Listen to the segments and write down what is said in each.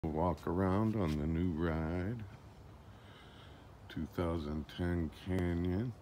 Walk around on the new ride, 2010 Canyon.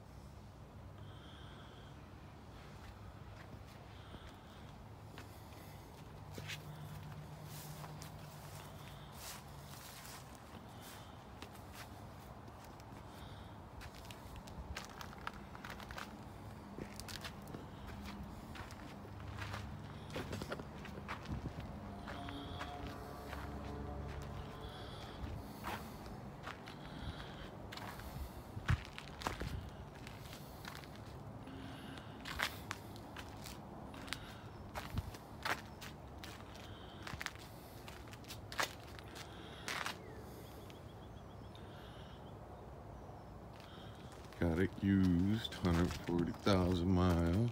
Got it used, 140,000 miles.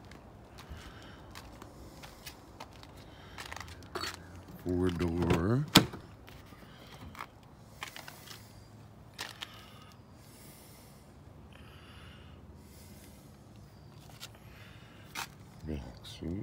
Four-door. Back seat.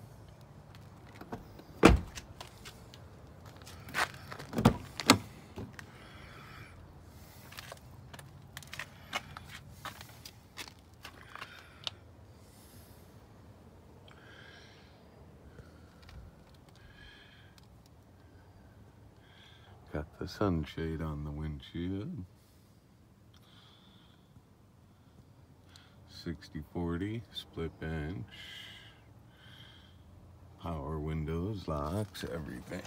Got the sunshade on the windshield. 60/40 split bench. Power windows, locks, everything.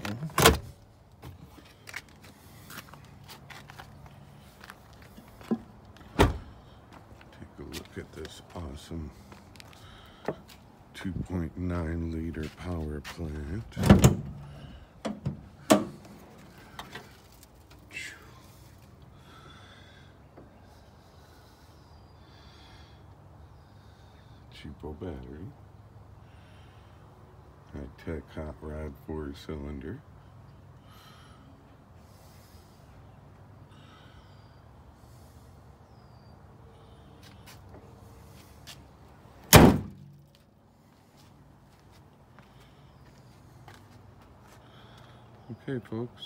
Take a look at this awesome 2.9-liter power plant. Cheapo battery. High-tech hot rod 4-cylinder. Okay, folks,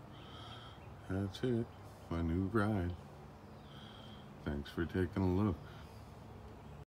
that's it. My new ride. Thanks for taking a look.